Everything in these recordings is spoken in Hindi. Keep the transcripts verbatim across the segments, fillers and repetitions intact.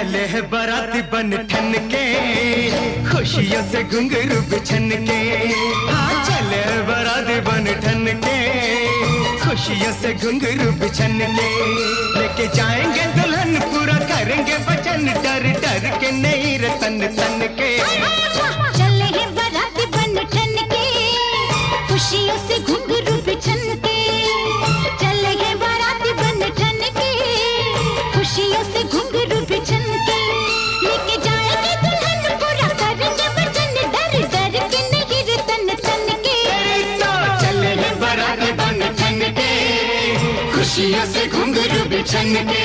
चले है बाराती बन ठन के, खुशियों से घुंघरू बिछन के। हाँ चले है बाराती बन ठन के, खुशियों से घुंघरू बिछन के। लेके जाएंगे दुल्हन पूरा करेंगे वचन, डर डर के नहीं रे तन तन के। चले है बाराती बन ठन के, खुशियों से घुंघरू बिछन के। चले है बाराती बन ठन के, खुशियों से घुंघरू बिछन के। लेके जाएंगे दुल्हन पूरा करेंगे वचन, डर डर के नहीं रे तन तन के। तो चले है बाराती बन ठन के, खुशियों से घुंघरू बिछन के।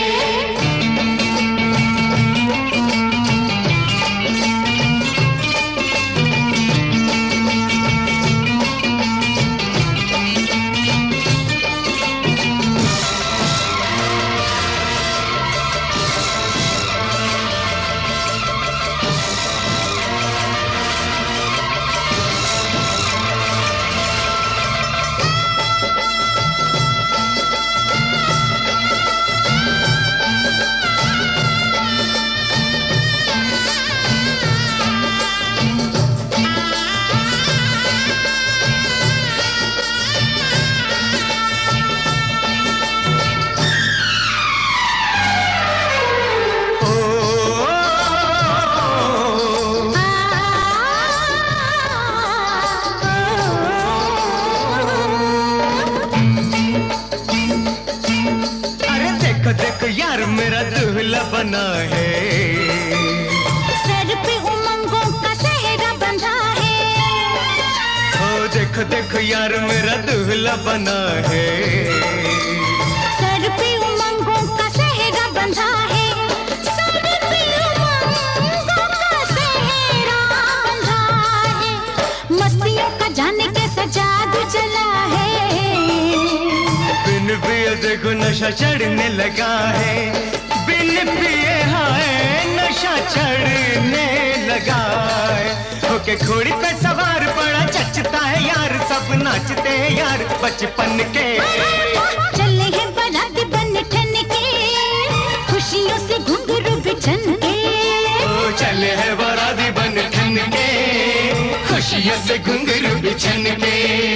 यार मेरा दूल्हा बना है, सर पे उमंगों का सेहरा बंधा है। ओ देखो देखो यार मेरा दूल्हा बना है, सर पे उमंगों का सेहरा बंधा है। सर पे उमंगों का सेहरा बंधा है, मस्तियों का जाने कैसा जादू चला है। बिन पिए देखो नशा चढ़ने लगा है, बिन पिए हाय नशा चढ़ने लगा है। होके घोड़ी पे सवार बड़ा चचता है यार, सब नाचते हैं यार बचपन के। चले हैं बाराती बन ठन के, खुशियों से घुंघरू बिछन के। ओ चले हैं बाराती बन ठन के, खुशियों से घुंघरू बिछन के।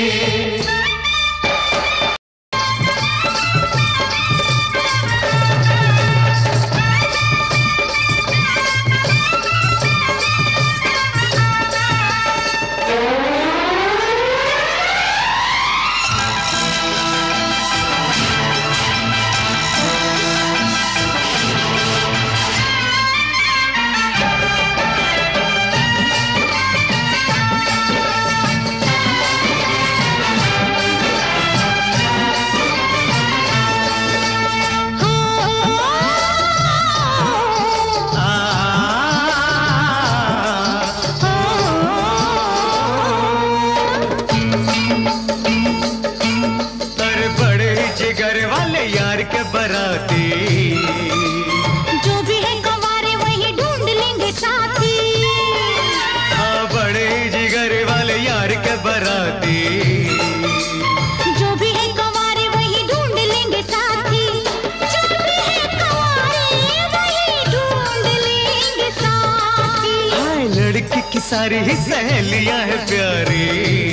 बराती जो भी है कंवारे वही ढूंढ लेंगे साथी। हाँ बड़े जिगर वाले यार के बराती, जो भी है कंवारे वही ढूंढ लेंगे साथी। जो भी है कंवारे वही ढूंढ लेंगे साथी। हाय लड़की की सारी ही सहेलियां है प्यारी,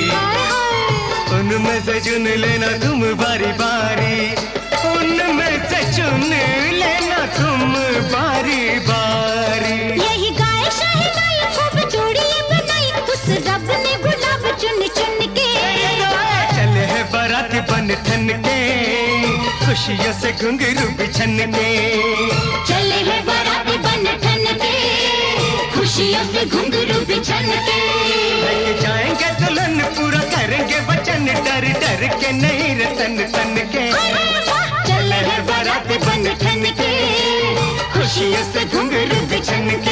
उनमें से चुन लेना तुम बारी बारी, उनमें से चुन लेना तुम बारी बारी। यही गाय शाही खूब जोड़ी बनाई, उस रब ने गुलाब चुन चुन के। चले है बाराती बन ठन के, खुशियों से घुंघरू बिछन के। चले है बाराती बन ठन के, खुशियों से घुंघरू बिछन के। लेके जाएंगे दुल्हन पूरा करेंगे वचन, डर डर के नहीं रे तन तन के। चले है बाराती बन ठन के, खुशियों से घुंघरू बिछन के।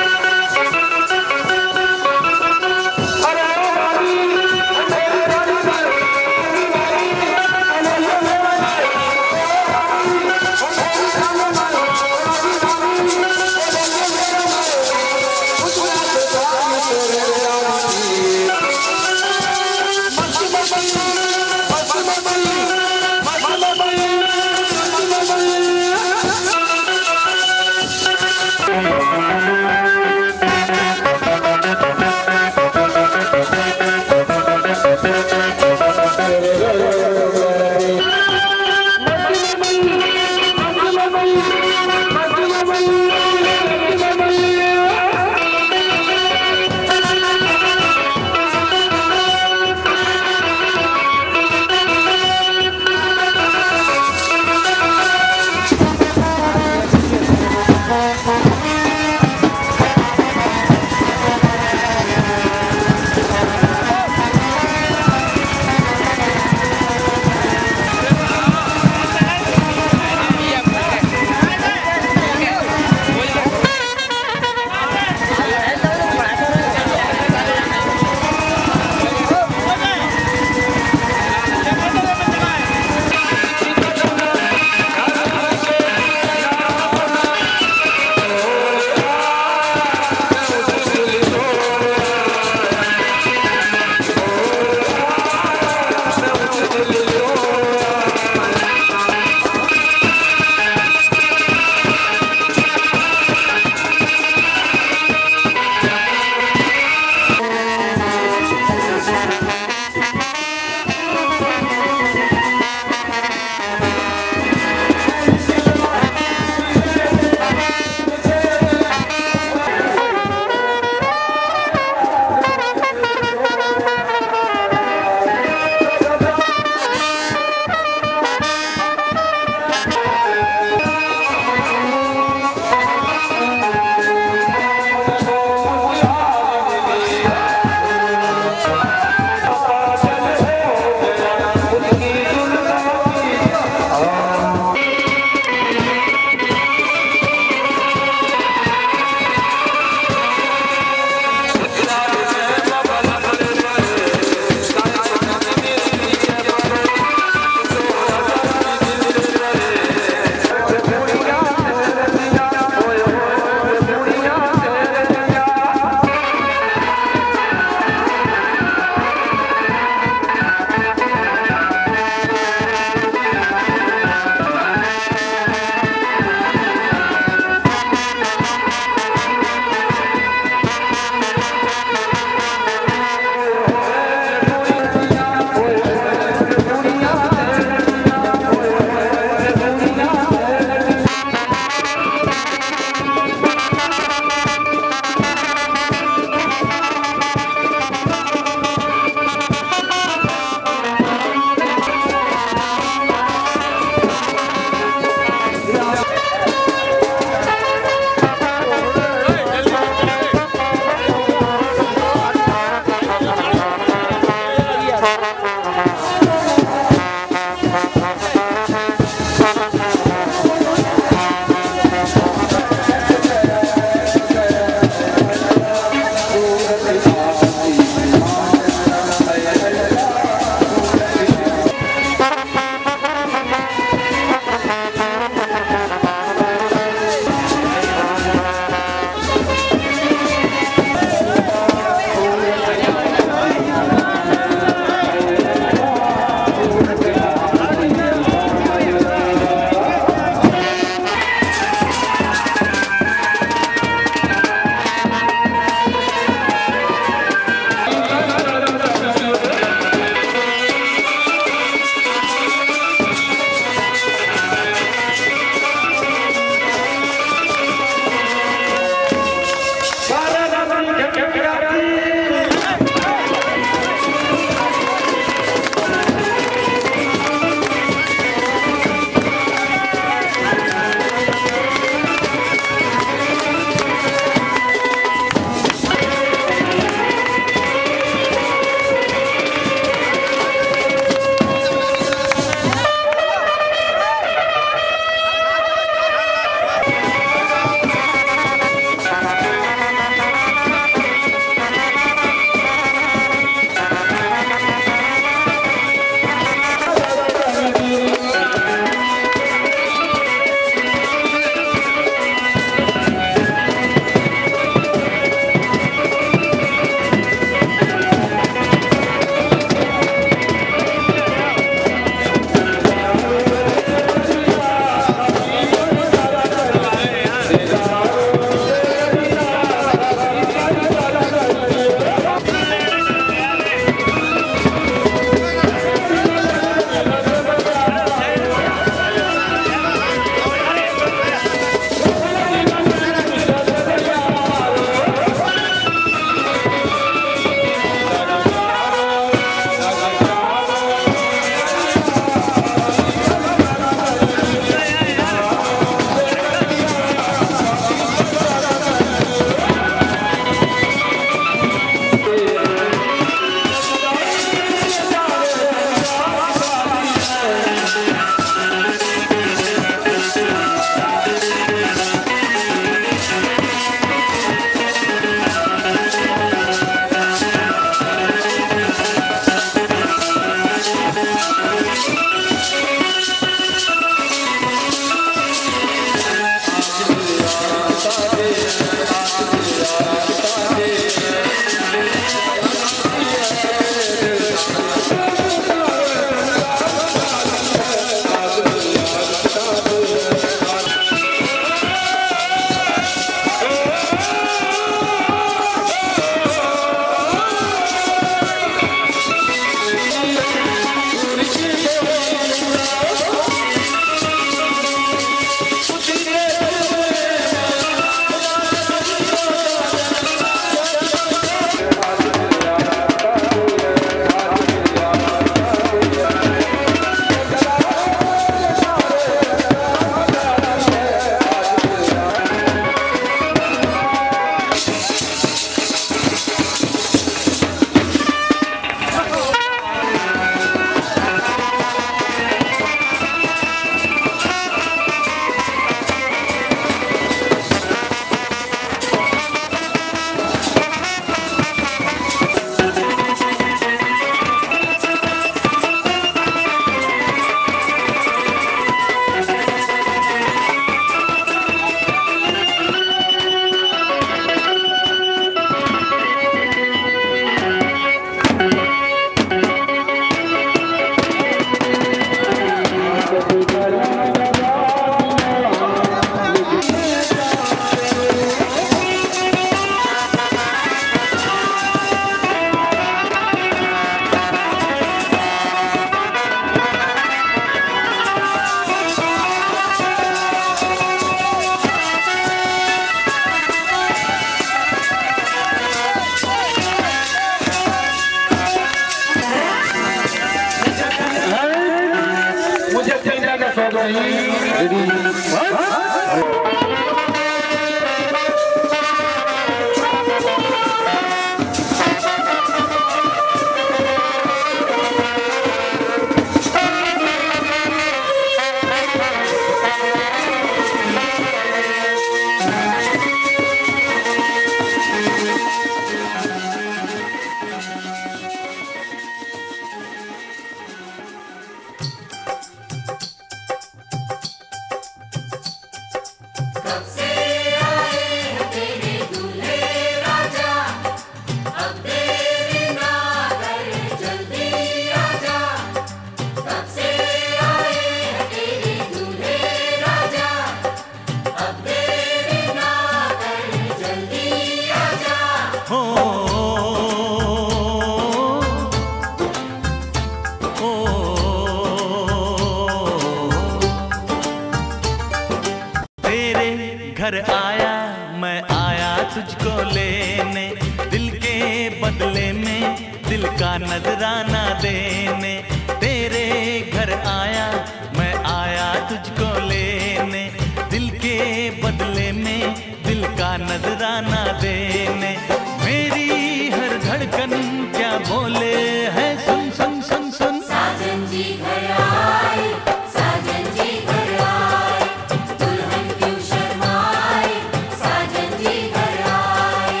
घर आया मैं आया तुझको लेने, दिल के बदले में दिल का नजराना देने। तेरे घर आया मैं आया तुझको लेने, दिल के बदले में दिल का नजराना देने। मेरी हर धड़कन क्या बोले है, सुन सुन सुन सुन। साजन जी घर आए, साजन जी घर आए, दुल्हन क्यों शर्माए, साजन जी घर आए।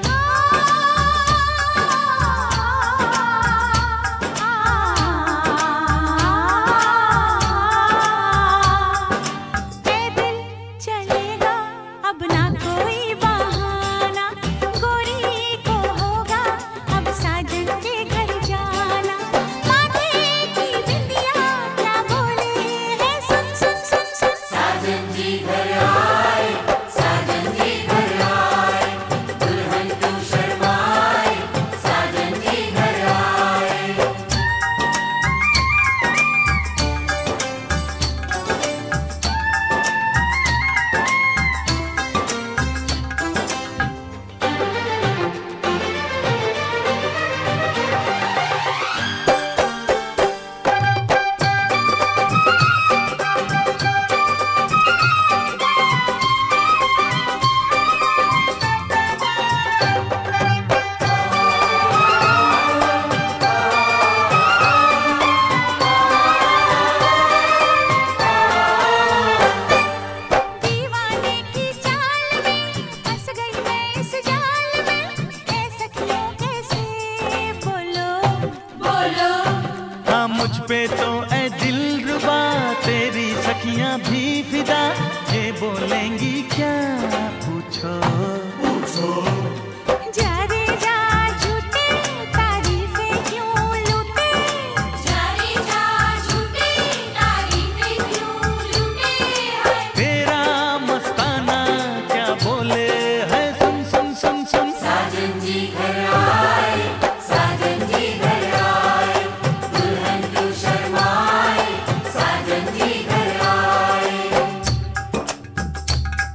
ए दिल चलेगा अब ना कोई बहाना, गोरी को होगा अब साजन के घर जाना। माथे की बिंदिया क्या बोले है, सुन सुन सुन सुन। साजन जी घर आए, साजन जी घर आए, दुल्हन क्यों शर्माए, साजन जी घर आए। दीवाने की चाल में फंस गई मैं इस जाल में, ए सखियों कैसे बोलो बोलो हाँ मुझ पे तो ऐ दिलरुबा तेरी सखियां भी फिदा, ये बोलेंगी क्या पूछो पूछो। जा रे जा झूठे तारीफें क्यों लूटे, जाने जा झूठे तारीफें क्यों लूटे हैं। तेरा मस्ताना क्या बोले है, सुन सुन सुन सुन। साजन जी घर आए, साजन जी घर आए, दुल्हन क्यों शर्माए, साजन जी घर आए।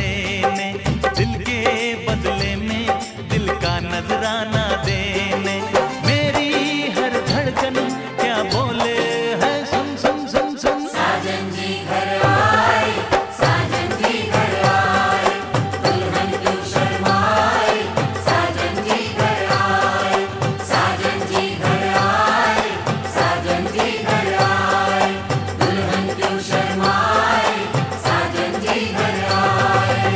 लेने, दिल के बदले में दिल का नजराना देने। मेरी हर धड़कन क्या बोले है, सुन सुन सुन सुन। साजन जी घर आए, साजन जी घर आए, दुल्हन क्यों शर्माए, साजन जी घर आए, साजन जी घर आए, साजन जी घर आए, दुल्हन क्यों शर्माए, साजन जी घर आए।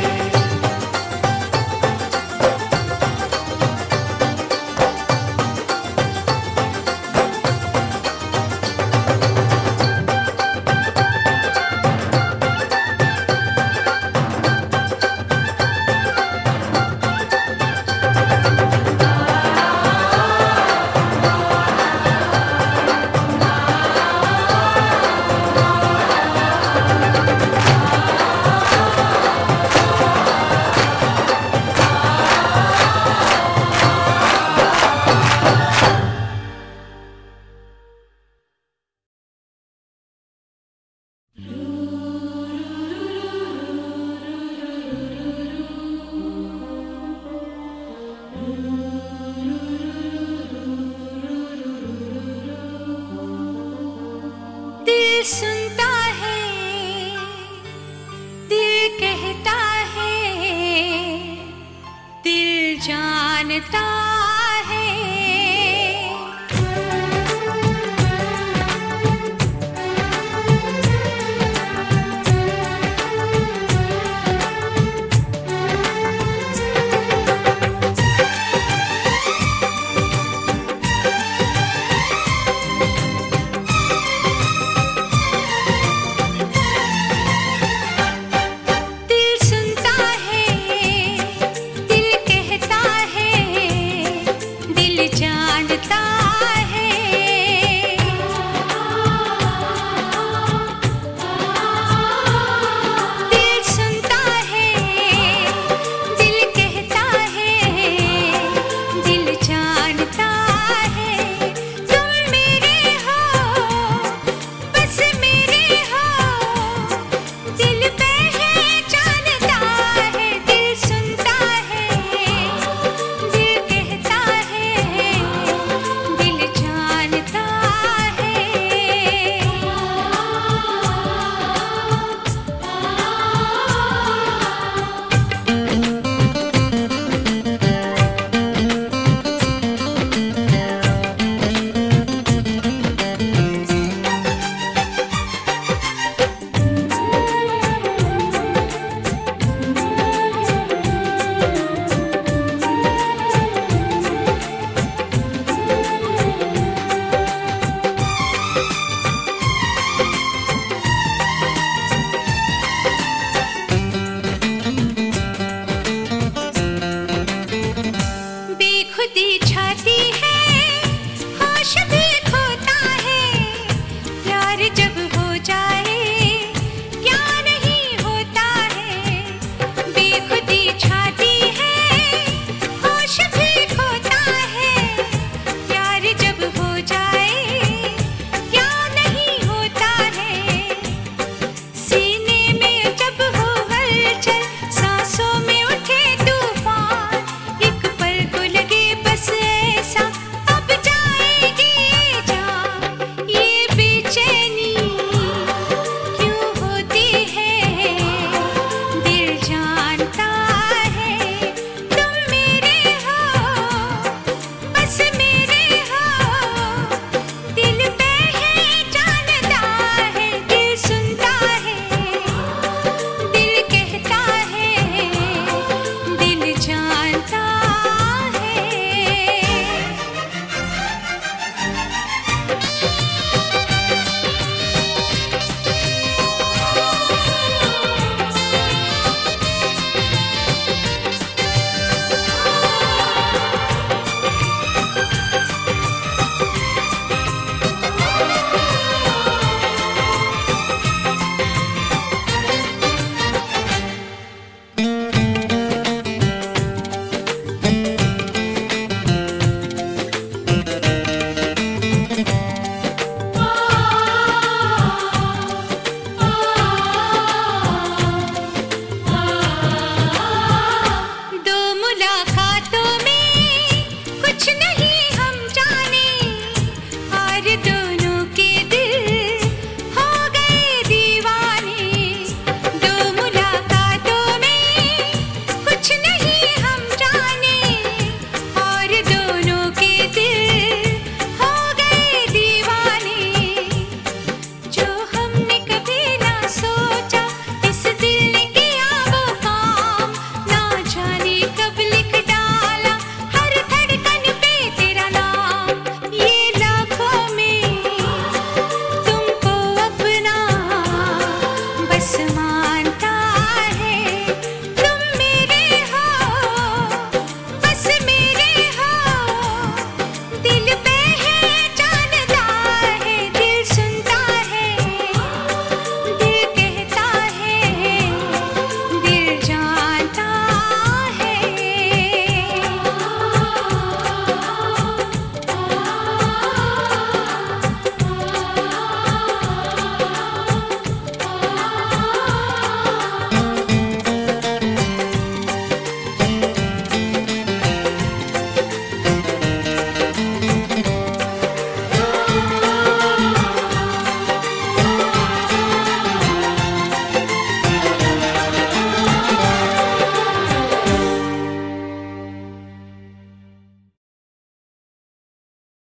दिल सुनता है, दिल कहता है, दिल जानता है। दिल सुनता है, दिल कहता है,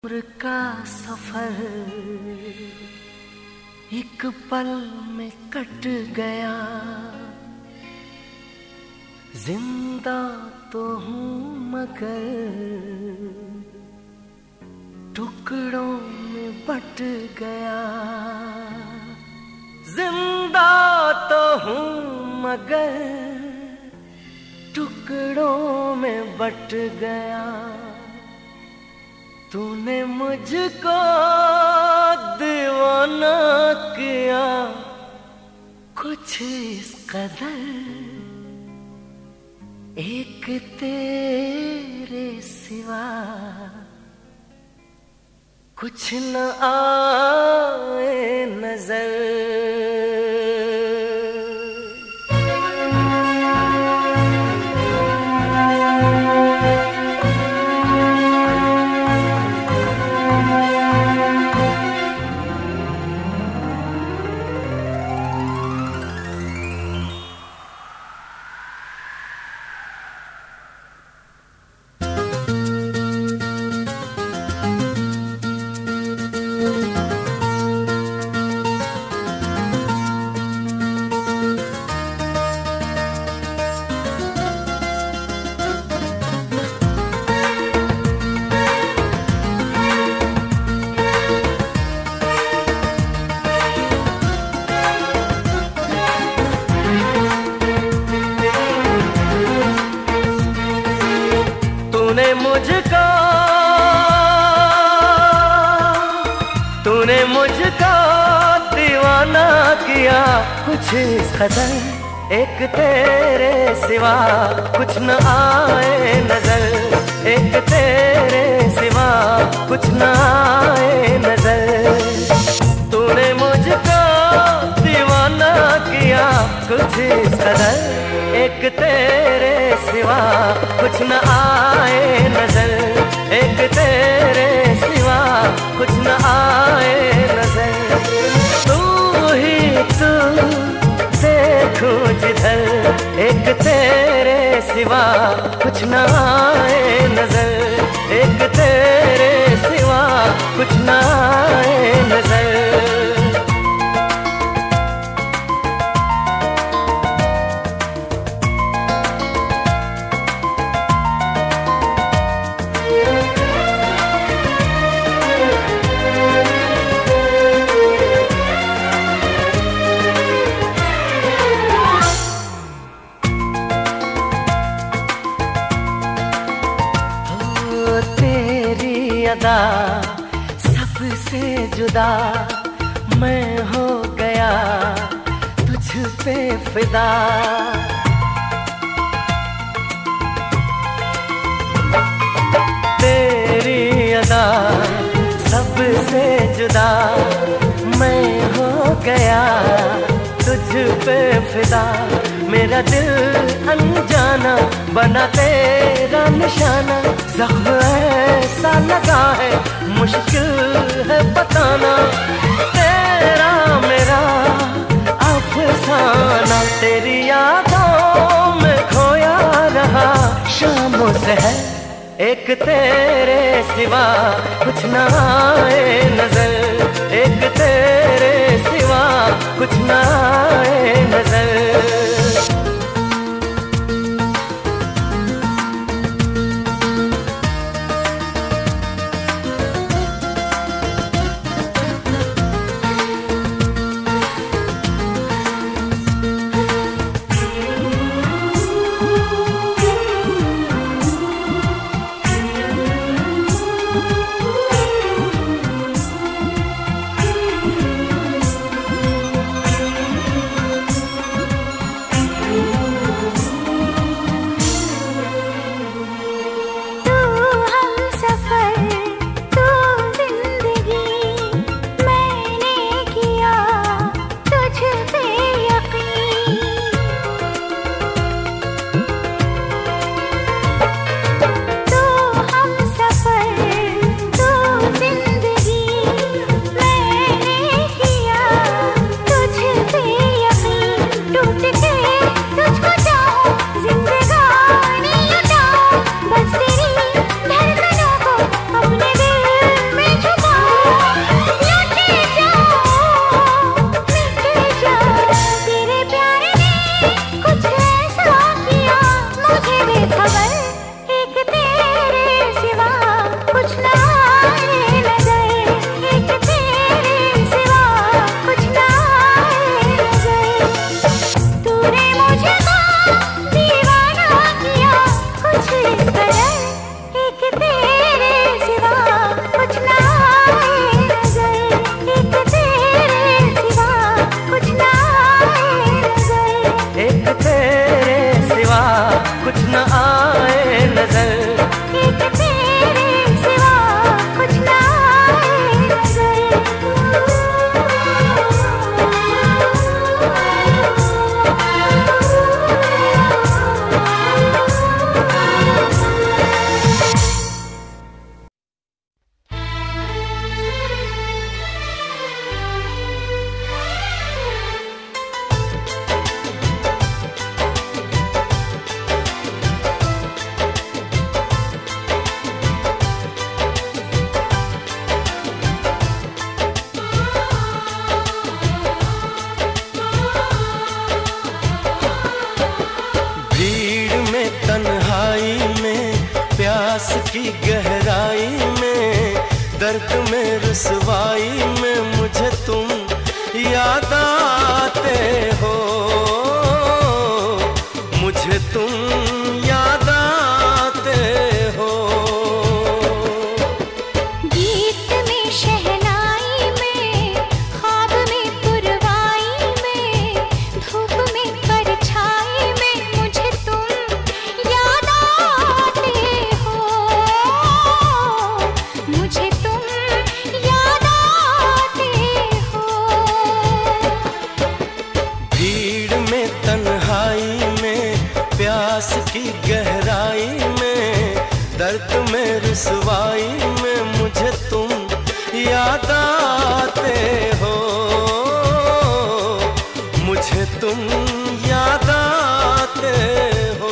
उम्र का सफर एक पल में कट गया, जिंदा तो हूँ मगर टुकड़ों में बट गया। जिंदा तो हूँ मगर टुकड़ों में बट गया। तूने मुझको दीवाना किया कुछ इस कदर, एक तेरे सिवा कुछ न आए नजर। तूने मुझको तूने मुझको दीवाना किया कुछ इस कदर, एक तेरे सिवा कुछ न आए नजर। एक तेरे सिवा कुछ न आए नजर। तूने मुझको दीवाना किया कुछ इस कदर, एक तेरे सिवा कुछ न आए नजर। एक तेरे सिवा कुछ न आए नजर। तू ही तू देखूं जिधर, एक तेरे सिवा कुछ न आए नजर। एक तेरे सिवा कुछ न आए नजर। सबसे जुदा मैं हो गया, तुझ पे फिदा। तेरी अदा सबसे जुदा मैं हो गया, तुझ पे फिदा। मेरा दिल अनजाना बना तेरा निशाना। ज़ख्म ऐसा लगा है मुश्किल है बताना। तेरा मेरा अफसाना, तेरी यादों में खोया रहा शामों से है। एक तेरे सिवा कुछ न आए नजर। एक तेरे सिवा कुछ न आए नजर। में तन्हाई में प्यास की गहराई में दर्द में रुसवाई में मुझे तुम याद आते हो, मुझे तुम याद आते हो। गीत में शहनाई में ख्वाब में पुरवाई में धूप में परछाई में मुझे तुम याद आते हो, मुझे तुम याद आते हो। भीड़ में तन्हाई में प्यास की गहराई में दर्द में रुसवाई में मुझे तुम याद आते हो, मुझे तुम याद आते हो।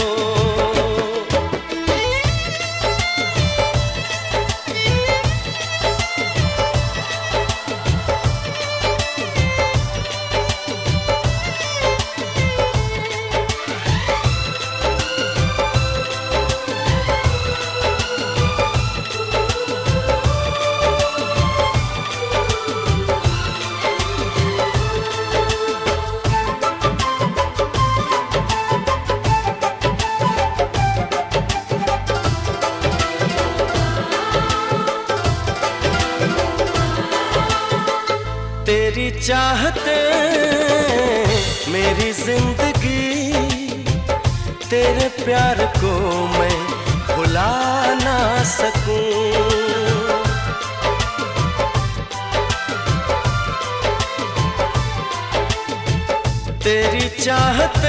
तेरी चाहते मेरी जिंदगी, तेरे प्यार को मैं भुला ना सकूं। तेरी चाहते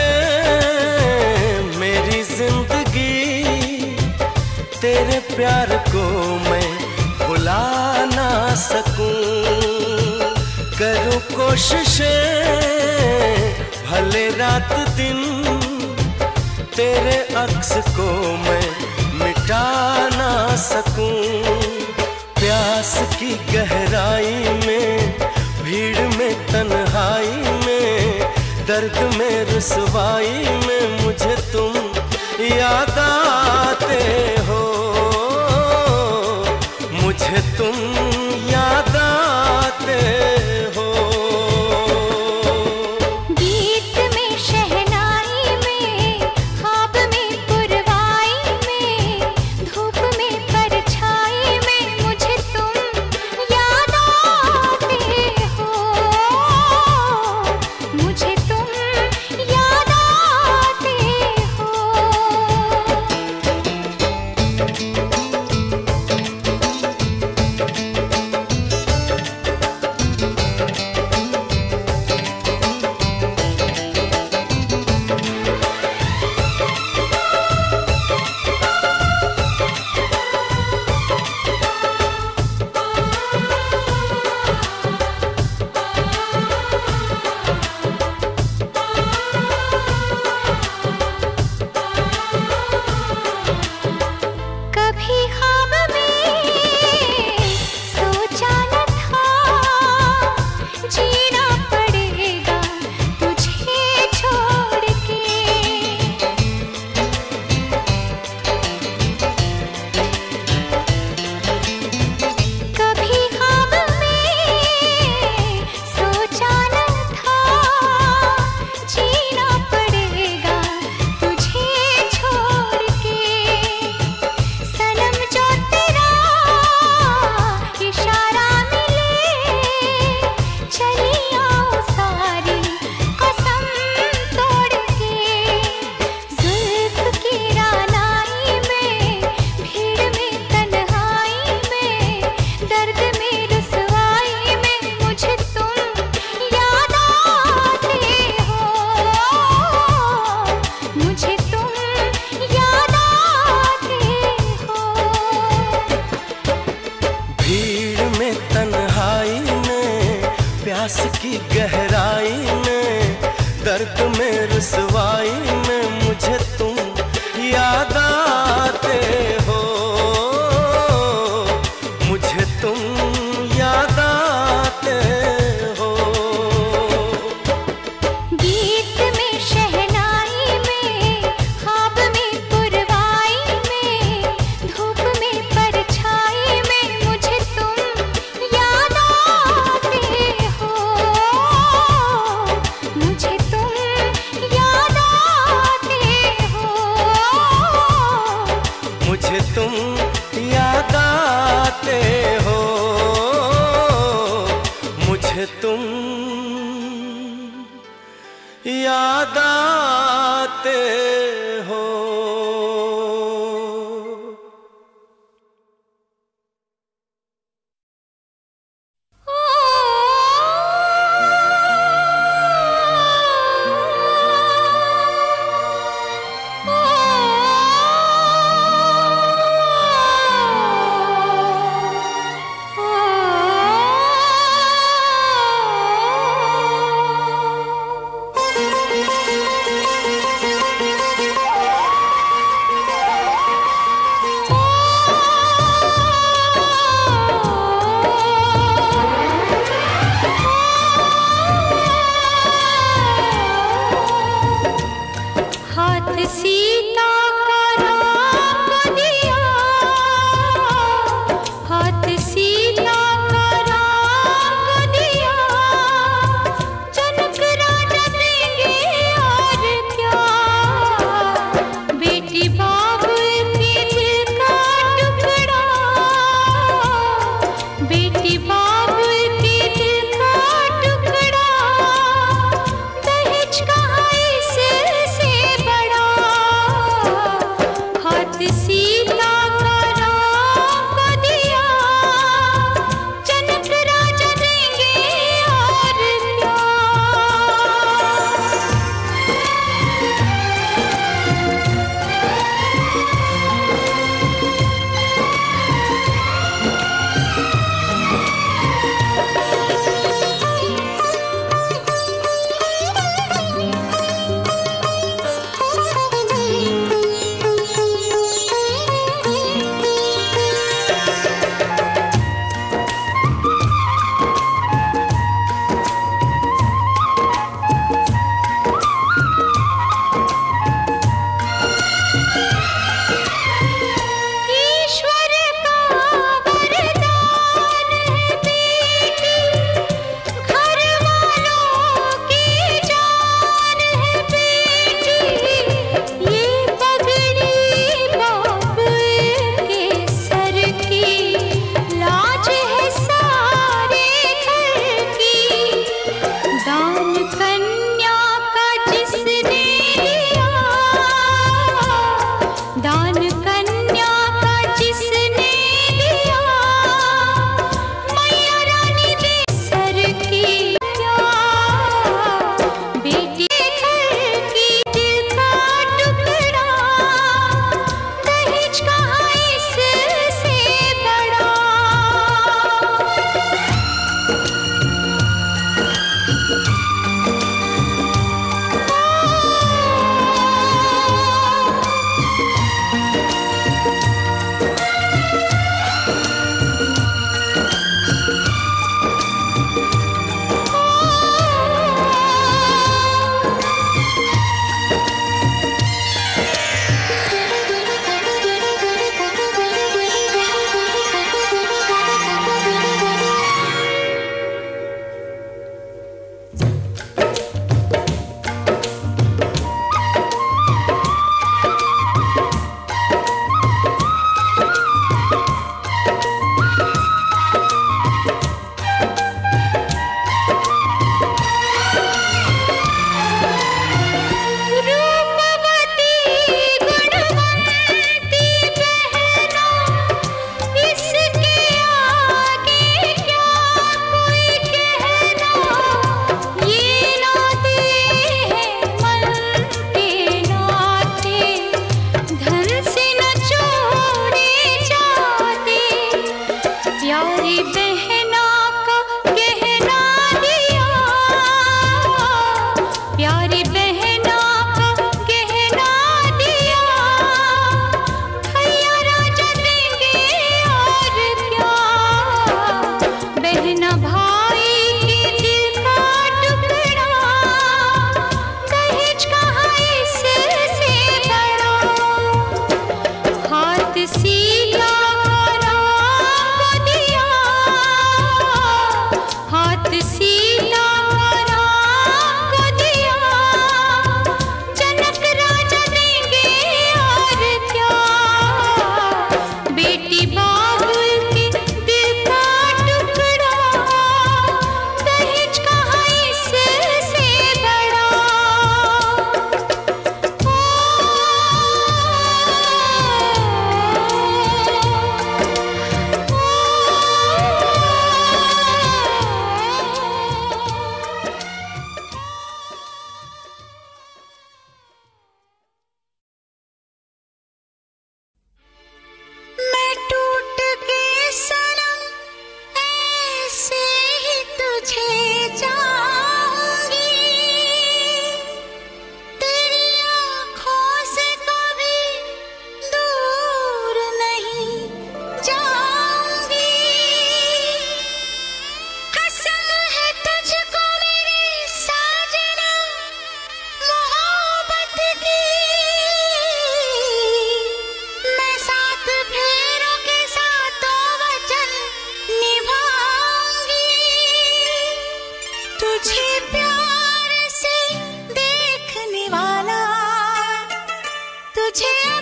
मेरी जिंदगी, तेरे प्यार को मैं भुला ना सकूं। करूं कोशिशें भले रात दिन, तेरे अक्स को मैं मिटा ना सकूं। प्यास की गहराई में भीड़ में तन्हाई में दर्द में रुसवाई में मुझे तुम याद आते हो, मुझे तुम याद आते हो। गीत में शहनाई में ख्वाब में पुरवाई में धूप में परछाई में मुझे तुम याद आते हो, मुझे तुम याद आते हो। तुम याद आते हो, मुझे तुम याद आते हो।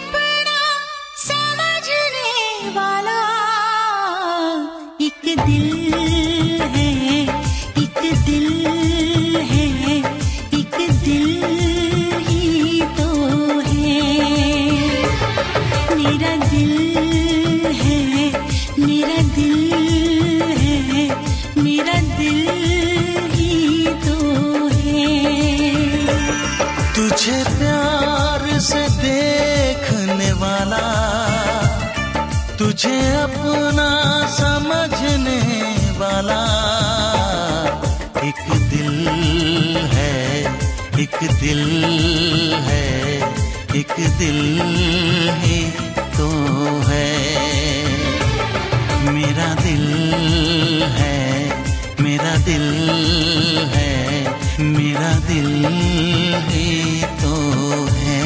अपना समझने वाला एक दिल है, एक दिल है, एक दिल ही तो है। मेरा दिल है, मेरा दिल है, मेरा दिल ही तो है। तुझे प्यार से देखने वाला, तुझे अपना समझने वाला एक दिल है, एक दिल है, एक दिल ही तो है। मेरा दिल है, मेरा दिल है, मेरा दिल ही तो है।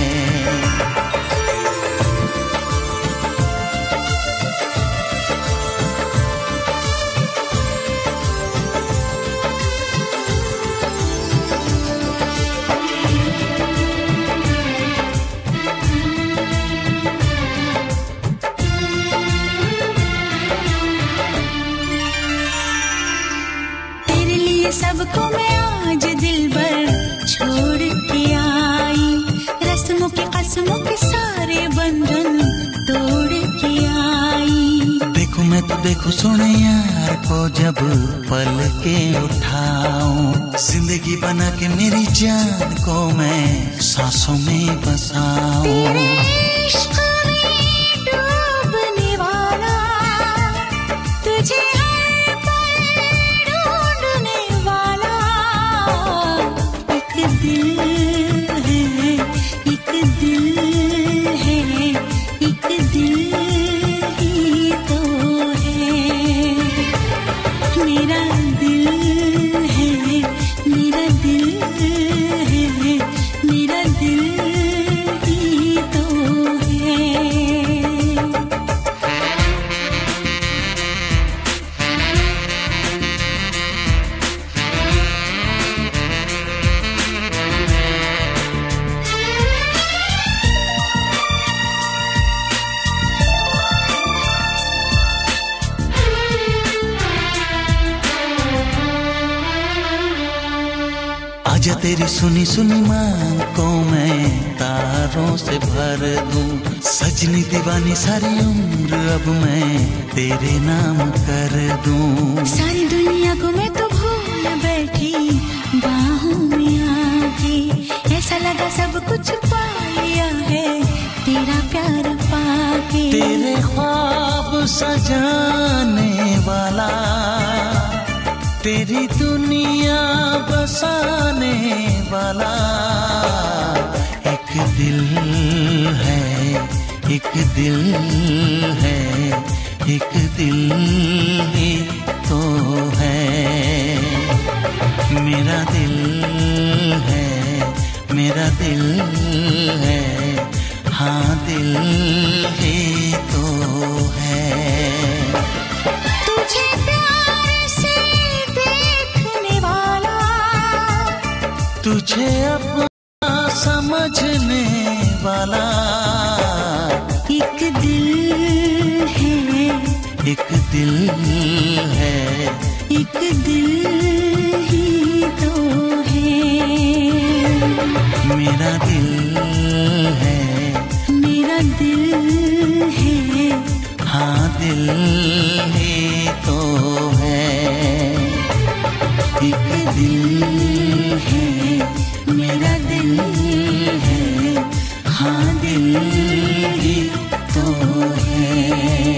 सबको मैं आज दिल भर छोड़ के आई, रस्मों के कसमों के सारे बंधन तोड़ के आई। देखो मैं तो देखो सोने यार को जब पल के उठाऊं, जिंदगी बना के मेरी जान को मैं सांसों में बसाऊं। तेरे इश्क में डूबने वाला, तुझे दिल है, एक दिल है, एक दिल ही तो है। मेरा दिल है, मेरा दिल है, मेरा दिल ही तो है। आजा तेरी सुनी सुनी मांग को मैं तारों से भर दूं, सजनी दीवानी सारी उम्र अब मैं तेरे नाम कर दूं। सारी दुनिया को मैं तो भूल बैठी बाहों में आके, ऐसा लगा सब कुछ पा लिया है तेरा प्यार पाके। तेरे ख्वाब सजाने वाला, तेरी दुनिया बसाने वाला एक दिल है, एक दिल है, एक दिल ही तो है। मेरा दिल है, मेरा दिल है, हाँ दिल ही तो है। तुझे प्यार से देखने वाला, तुझे अपना समझने वाला एक दिल है, एक दिल है, एक दिल ही तो है। मेरा दिल है, मेरा दिल है, हाँ दिल ही तो है। एक दिल है, मेरा दिल है, हाँ दिल ही तो है।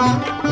हाँ